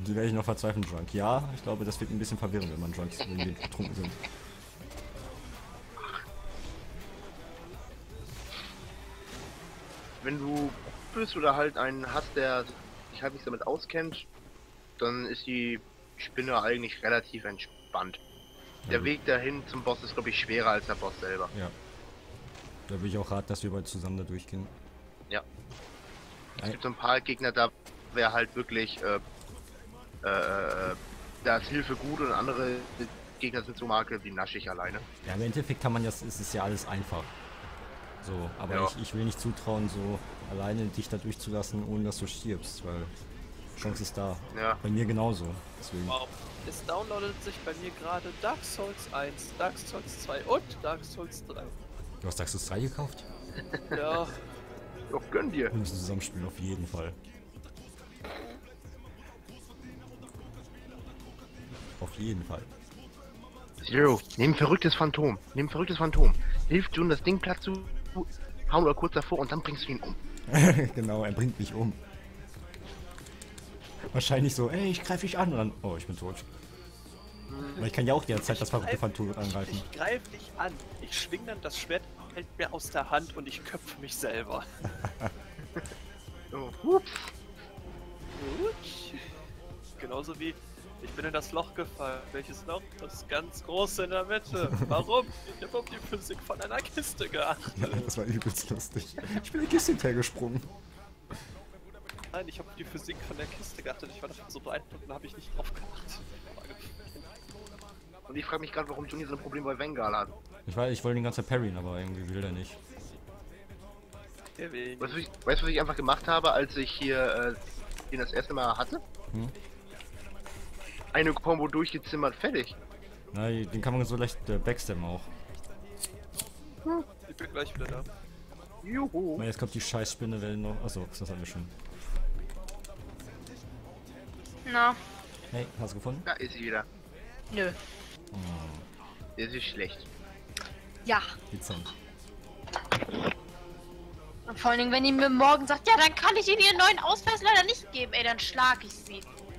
Die werde ich noch verzweifeln, Drunk. Ja, ich glaube, das wird ein bisschen verwirrend, wenn man Drunks irgendwie betrunken sind. Wenn du bist oder halt einen hast, der sich halbwegs damit auskennt, dann ist die Spinne eigentlich relativ entspannt. Ja, Der gut. Weg dahin zum Boss ist, glaube ich, schwerer als der Boss selber. Ja. Da würde ich auch raten, dass wir bald zusammen da durchgehen. Ja. Es Ei- gibt so ein paar Gegner, da wäre halt wirklich, da ist Hilfe gut und andere Gegner sind so Marke, die nasche ich alleine. Ja, im Endeffekt kann man ja, ist es ja alles einfach. So, aber Ja. ich will nicht zutrauen, so alleine dich da durchzulassen, ohne dass du stirbst, weil Chance ist da. Ja. Bei mir genauso. Deswegen. Wow. Es downloadet sich bei mir gerade Dark Souls 1, Dark Souls 2 und Dark Souls 3. Du hast Dark Souls 3 gekauft? Ja, Doch, gönn dir. Wir müssen zusammenspielen, auf jeden Fall. Auf jeden Fall. Zero, nimm ein verrücktes Phantom. Nimm ein verrücktes Phantom. Hilf Jun, das Ding platt zu hauen oder kurz davor und dann bringst du ihn um. Genau, er bringt mich um. Wahrscheinlich so, ey, ich greife dich an. Und dann, oh, ich bin tot. Aber ich kann ja auch derzeit das verrückte Phantom angreifen. ich greife dich an. Ich schwing dann das Schwert, fällt mir aus der Hand und ich köpfe mich selber. So, ups. Gut. Genauso wie ich bin in das Loch gefallen. Welches Loch? Das ganz große in der Mitte. Warum? Ich habe auf die Physik von einer Kiste geachtet. Ja, das war übelst lustig. Ich bin die Kiste hinterhergesprungen. Nein, ich habe auf die Physik von der Kiste geachtet. Ich war davon so beeindruckt und habe ich nicht drauf geachtet. Und ich frage mich gerade, warum Jun hier so ein Problem bei Vengal hat. Ich wollte den ganzen parryen, aber irgendwie will der nicht. Weißt du, was ich einfach gemacht habe, als ich hier den das erste Mal hatte? Hm? Eine Combo durchgezimmert, fertig. Na, den kann man so leicht backstabben auch. Ich bin gleich wieder da. Juhu. Na, jetzt kommt die Scheißspinne, wenn noch. Achso, das haben wir schon. Na, Hey, hast du gefunden? Da ist sie wieder. nö. Das ist schlecht. Ja. Dezent. Und vor allen Dingen, wenn die mir morgen sagt, ja, dann kann ich Ihnen Ihren neuen Ausweis leider nicht geben, ey, dann schlag ich sie.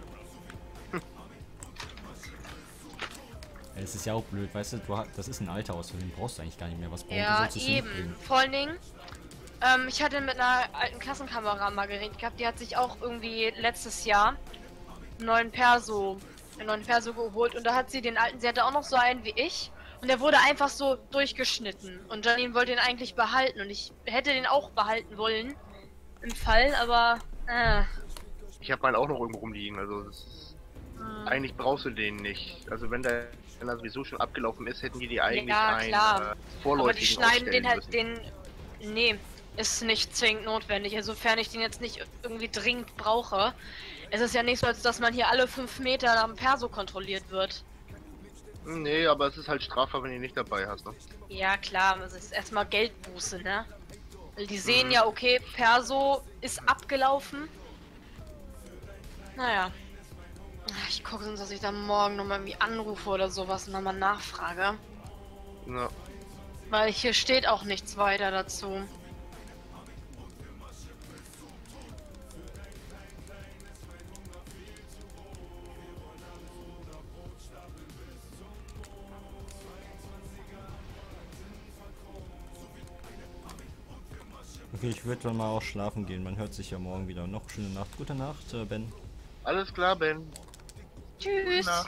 Ja, es ist ja auch blöd, weißt du, das ist ein alter Ausweis, den brauchst du eigentlich gar nicht mehr. Was brauchst Ja, sollst du eben. mitbringen? Vor allen Dingen, ich hatte mit einer alten Klassenkamera mal geredet gehabt, die hat sich auch irgendwie letztes Jahr einen neuen Perso geholt und da hat sie den alten, sie hatte auch noch so einen wie ich und der wurde einfach so durchgeschnitten und Janine wollte ihn eigentlich behalten und ich hätte den auch behalten wollen im Fall, aber Ich habe meinen auch noch irgendwo rumliegen, also das ist, eigentlich brauchst du den nicht. Also wenn er sowieso schon abgelaufen ist, hätten die eigentlich Ja, einen klar. aber vorläufigen die schneiden den halt, müssen. nee, ist nicht zwingend notwendig, insofern ich den jetzt nicht irgendwie dringend brauche. Es ist ja nicht so, als dass man hier alle 5 Meter am Perso kontrolliert wird. Nee, aber es ist halt strafbar, wenn du ihn nicht dabei hast, ne? Ja, klar, das ist erstmal Geldbuße, ne? Weil die sehen ja, okay, Perso ist abgelaufen. Naja. Ich gucke sonst, dass ich dann morgen nochmal irgendwie anrufe oder sowas und nochmal nachfrage. Ja. Weil hier steht auch nichts weiter dazu. Okay, ich würde dann mal auch schlafen gehen. Man hört sich ja morgen wieder. Noch schöne Nacht. Gute Nacht, Ben. Alles klar, Ben. Tschüss! Na.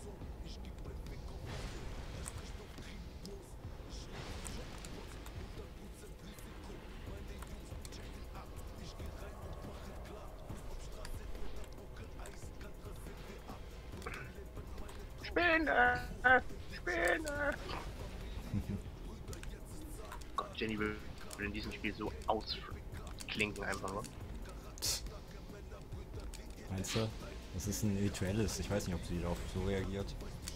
Spinne! Spinne! Gott, Jenny will in diesem Spiel so ausklinken einfach nur. Meinst du? Das ist ein rituelles. Ich weiß nicht, ob sie darauf so reagiert.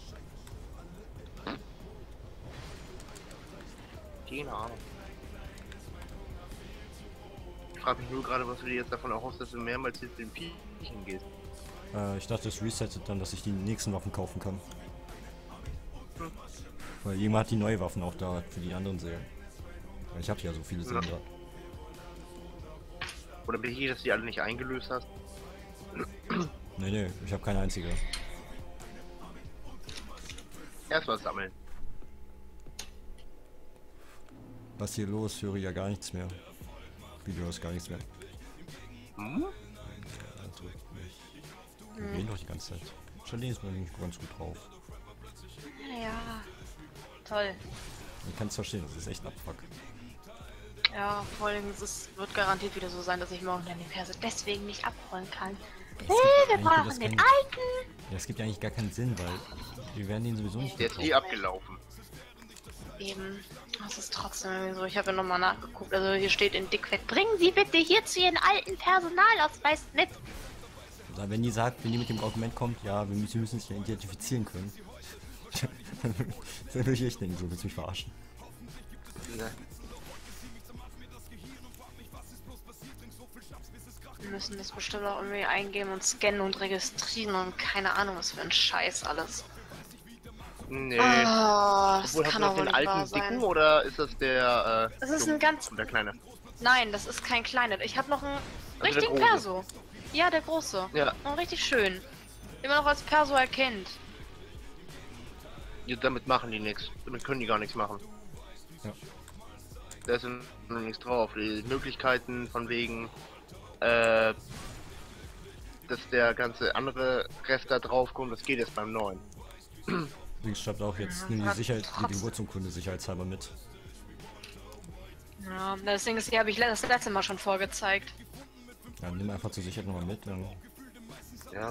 Keine Ahnung. Ich frage mich nur gerade, was du dir jetzt davon erhoffst, dass du mehrmals jetzt in den Piechen gehst. Ich dachte, es resettet dann, dass ich die nächsten Waffen kaufen kann. Weil jemand hat die neue Waffen auch da für die anderen Seelen. Ich habe ja so viele Seelen da. Oder bin ich, dass du die alle nicht eingelöst hast? Nee, ich habe keine einzige. Erst was sammeln. Was hier los? Höre ja gar nichts mehr. Video ist gar nichts mehr. Hm? Wir reden doch die ganze Zeit. Charlene ist mir nicht ganz gut drauf. Ja, toll. Ich kann es verstehen, das ist echt ein Abfuck. Ja, vor allem, es wird garantiert wieder so sein, dass ich morgen dann die Verse deswegen nicht abholen kann. Es Hey, gibt wir eigentlich brauchen das den kein- alten! Ja, es gibt ja eigentlich gar keinen Sinn, weil wir werden den sowieso nicht Der ist verkaufen. abgelaufen. Eben. Das ist trotzdem irgendwie so. Ich habe ja nochmal nachgeguckt. Also hier steht in dickfett, bringen Sie bitte hierzu Ihren alten Personalausweis mit. Also, wenn die sagt, wenn die mit dem Argument kommt, ja, sie müssen sich ja identifizieren können. Dann würde ich echt denken, so willst du mich verarschen. Ne. Wir müssen das bestimmt auch irgendwie eingeben und scannen und registrieren und keine Ahnung, was für ein Scheiß alles. Nee. Ah, das Obwohl, hast du kann noch doch wohl den nicht wahr alten dicken sein. oder ist das der, Das ist dumme? ein ganz... Der kleine? Nein, das ist kein kleiner. Ich habe noch einen der richtigen große. Perso. Ja, der große. Ja. Und richtig schön. Immer noch als Perso erkennt. Ja, damit machen die nichts. Damit können die gar nichts machen. Ja. Da ist noch nichts drauf. Die Möglichkeiten von wegen, dass der ganze andere Rest da drauf kommt, das geht jetzt beim neuen. Übrigens schreibt auch jetzt, Ja, nimm die hat Sicherheit, die trotzdem- Geburtsurkunde sicherheitshalber mit. Ja, das Ding ist, die habe ich das letzte Mal schon vorgezeigt. Ja, nimm einfach zur Sicherheit nochmal mit. Dann Ja.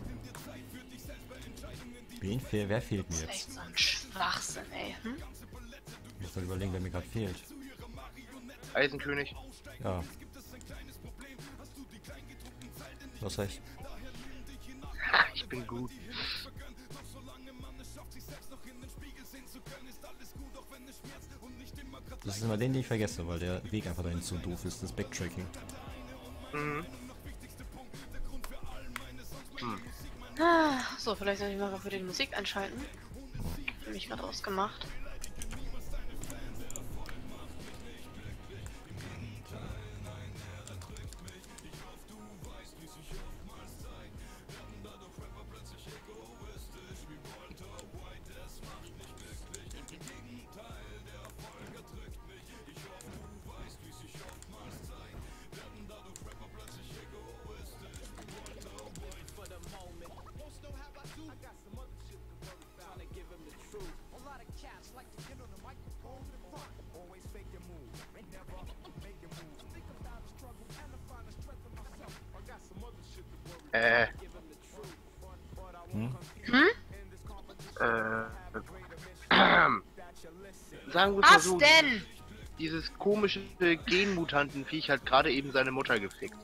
wer fehlt mir Das ist jetzt? echt so ein Schwachsinn, ey. Hm? Ich muss mal überlegen, wer mir gerade fehlt. Eisenkönig. Ja. Du hast recht. Ha, ich bin gut. Das ist immer den ich vergesse, weil der Weg einfach dahin so doof ist, das Backtracking. Mhm. Ah, so, vielleicht soll ich mal für die Musik einschalten. Hab mich gerade ausgemacht. Hm? Sagen wir mal Was so, denn? dieses komische Genmutantenviech hat gerade eben seine Mutter gefickt.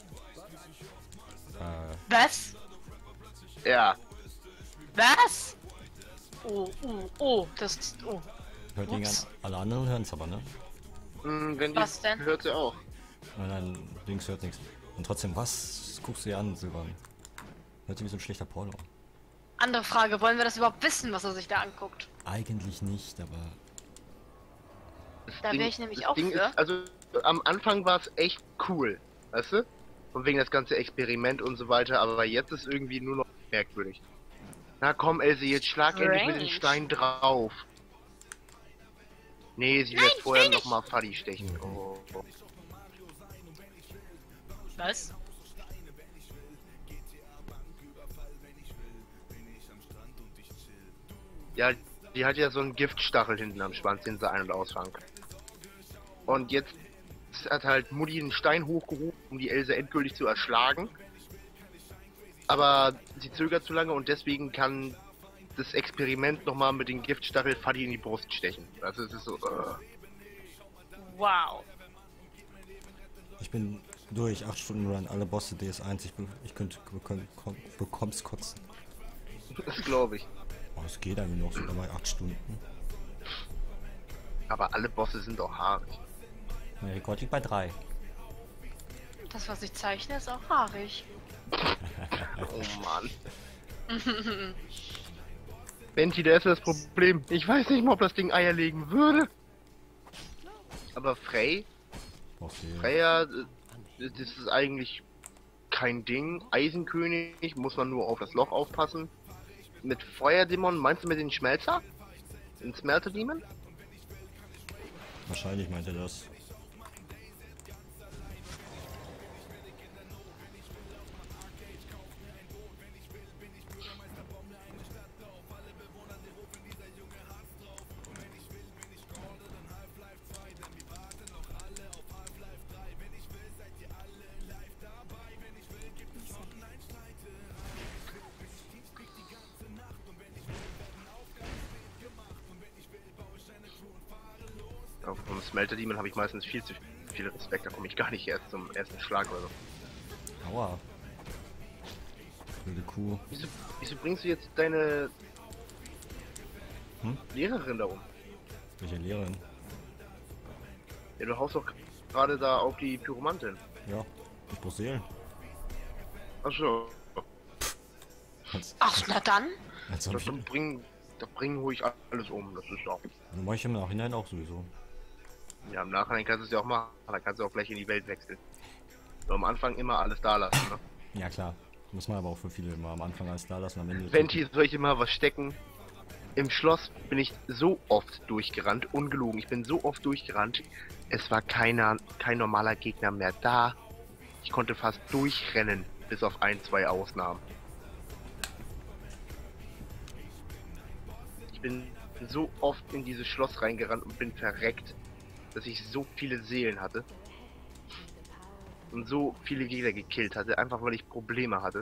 Was? Ja. Was? Oh, das... Oh. Hört ihn an. Ups. Alle anderen hören es aber, ne? Wenn Was die denn? hört sie auch. Nein, links hört nichts. Und trotzdem, was guckst du dir an, Silvan? Hört sich wie so ein schlechter Porno an. Andere Frage, wollen wir das überhaupt wissen, was er sich da anguckt? Eigentlich nicht, aber Da wäre ich nämlich auch für. Ist, also am Anfang war es echt cool, weißt du? Und wegen das ganze Experiment und so weiter, aber jetzt ist irgendwie nur noch merkwürdig. Na komm, Else, jetzt schlag endlich mit dem Strange. Stein drauf. Nee, sie lässt vorher nochmal Faddy stechen. Oh. Was? Ja, die hat ja so einen Giftstachel hinten am Schwanz, den sie ein- und ausfangen kann. Und jetzt hat halt Mutti einen Stein hochgehoben, um die Else endgültig zu erschlagen. Aber sie zögert zu lange und deswegen kann das Experiment nochmal mit dem Giftstachel Faddy in die Brust stechen. Also es ist so... Wow. ich bin durch. 8 Stunden Run, alle Bosse DS1. Ich bekomm's kotzen. Das glaube ich. Oh, es geht eigentlich noch so dabei 8 Stunden. Aber alle Bosse sind doch haarig. Mein Rekord liegt bei 3. Das, was ich zeichne, ist auch haarig. Oh Mann. Benti, da ist das Problem. Ich weiß nicht mal, ob das Ding Eier legen würde. Aber Freya, das ist eigentlich kein Ding. Eisenkönig muss man nur auf das Loch aufpassen. Mit Feuerdämon, meinst du mit den Schmelzer? Den Smelter Demon? Wahrscheinlich meint er das. Vom Smelter Demon habe ich meistens viel zu viel Respekt, da komme ich gar nicht erst zum ersten Schlag oder so. Aua. Wilde Kuh. Wieso bringst du jetzt deine Hm? Lehrerin da um? Welche Lehrerin? Ja, du haust doch gerade da auf die Pyromantin. Ja, ich brauch Seelen. Achso, Ach, na dann. Als ob das ich, bringen ruhig alles um, das ist doch. dann mach ich im Nachhinein auch sowieso. Ja, im Nachhinein kannst du es ja auch machen, dann kannst du auch gleich in die Welt wechseln. Nur am Anfang immer alles da lassen, ne? Ja klar. Muss man aber auch für viele immer am Anfang alles da lassen, am Ende. Venti, soll ich immer was stecken? Im Schloss bin ich so oft durchgerannt, ungelogen, ich bin so oft durchgerannt, es war kein normaler Gegner mehr da. Ich konnte fast durchrennen, bis auf ein, zwei Ausnahmen. Ich bin so oft in dieses Schloss reingerannt und bin verreckt, dass ich so viele Seelen hatte. Und so viele Gegner gekillt hatte, einfach weil ich Probleme hatte.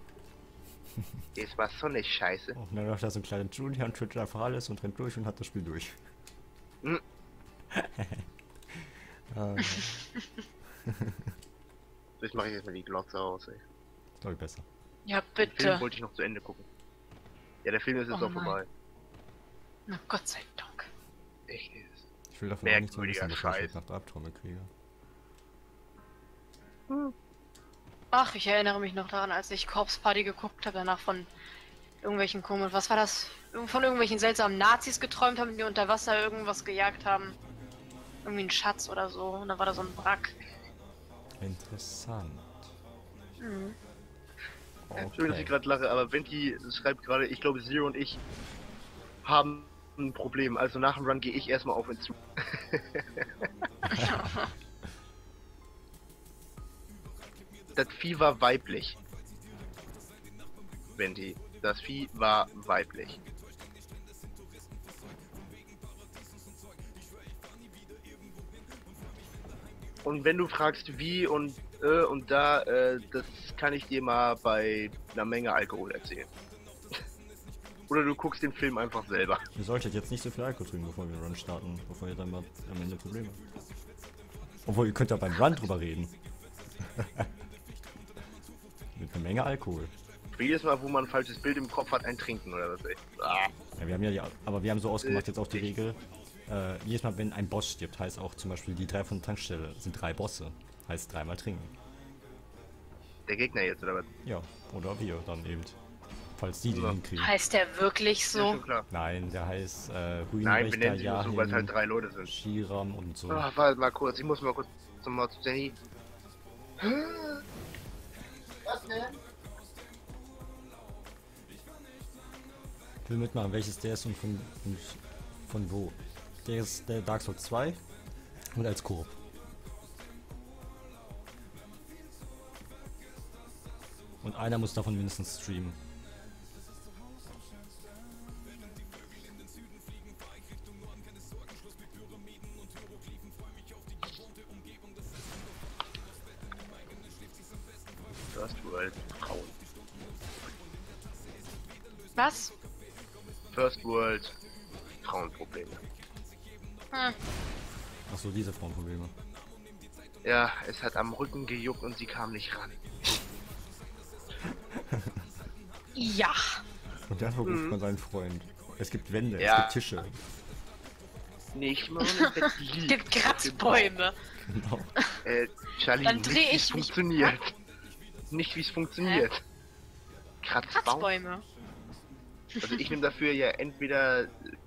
Es war so eine Scheiße. Und dann läuft da so ein kleiner Julian, twittert einfach alles und rennt durch und hat das Spiel durch. Hm. Ah, Jetzt mache ich jetzt mal die Glotze aus, ey. glaube ich besser. Ja, Den Film bitte. wollte ich noch zu Ende gucken. Ja, der Film ist jetzt Oh auch vorbei. Na Gott sei Dank. Echt jetzt. Ich will davon auch nicht so Merkwürdiger wissen, bevor ich Scheiß. jetzt nach der Albträume kriege. Ach, ich erinnere mich noch daran, als ich Corpse Party geguckt habe, danach von irgendwelchen komischen, was war das? Von irgendwelchen seltsamen Nazis geträumt haben, die unter Wasser irgendwas gejagt haben. Irgendwie einen Schatz oder so. Und da war da so ein Wrack. Interessant. Mhm. Schön, dass ich gerade lache, aber Venti schreibt gerade, ich glaube, Zero und ich haben ein Problem. Also nach dem Run gehe ich erstmal auf ihn zu. Das Vieh war weiblich. Venti, das Vieh war weiblich. Und wenn du fragst wie und da, das kann ich dir mal bei einer Menge Alkohol erzählen. Oder du guckst den Film einfach selber. Ihr solltet jetzt nicht so viel Alkohol trinken, bevor wir den Run starten, bevor ihr dann mal am Ende Probleme habt. Obwohl, ihr könnt ja beim Run drüber reden. Mit einer Menge Alkohol. Jedes Mal, wo man ein falsches Bild im Kopf hat, ein Trinken oder was, ey. Ah. Ja, wir haben ja aber wir haben so ausgemacht jetzt auch die Regel. Jedes Mal, wenn ein Boss stirbt, heißt auch zum Beispiel die 3 von der Tankstelle sind 3 Bosse. Heißt 3-mal trinken. Der Gegner jetzt, oder was? Ja, oder wir dann eben. Falls die den Ja. hinkriegen. Heißt der wirklich Ja, so? schon klar. Nein, der heißt Nein, wir Rühenwächter, nennen sie nur so, weil es halt Yahin, 3 Leute sind. Shiram und so. Ah, warte mal kurz, ich muss mal kurz zum Jenny. Was denn? Ich will mitmachen, welches der ist und von wo. Der ist der Dark Souls 2 und als Koop. Und einer muss davon mindestens streamen. First World Frauen. Was? First World Frauenprobleme. Hm. Achso, diese Frauenprobleme. Ja, es hat am Rücken gejuckt und sie kam nicht ran. Ja. Und dann ruft man seinen Freund. Es gibt Wände, Ja. es gibt Tische. Nicht mal im Bett liegt. Es gibt Kratzbäume. Genau. Charlie, Dann nicht dreh wie ich es mich- funktioniert. Nicht wie es funktioniert. Kratzbaum? Kratzbäume. Also ich nehme dafür ja entweder